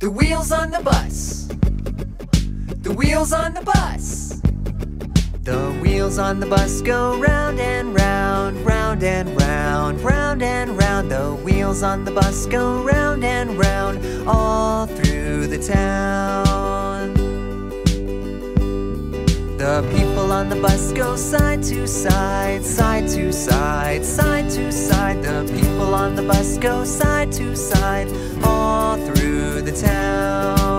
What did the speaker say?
The wheels on the bus. The wheels on the bus. The wheels on the bus go round and round, round and round, round and round. The wheels on the bus go round and round, all through the town. The people on the bus go side to side, side to side, side to side. The people on the bus go side to side, all through the town.